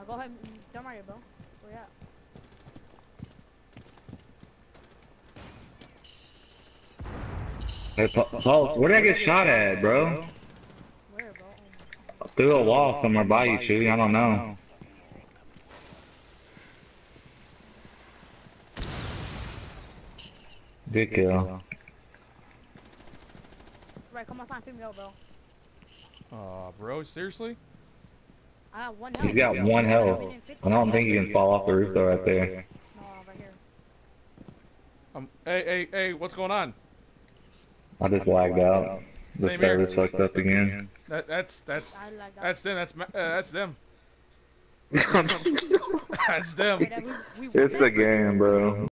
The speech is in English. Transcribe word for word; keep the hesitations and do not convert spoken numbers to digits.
I'll go ahead and don't worry, bro. Where you at? Hey, Pulse, where did I get shot at, bro? Where, bro? Oh, Through a wall somewhere by you, Chewy. I don't know. Good kill. right, come on, sign, pick me up, bro. Aw, uh, bro, seriously? I got one health. He's got one health. I don't think you can fall off the roof though right there. No, right here. Um, hey, hey, hey, what's going on? I just lagged out. The Same server's here. fucked up again. That, that's, that's, I lagged out. that's them, that's, uh, that's them. That's them. Wait, we, we It's the game, bro.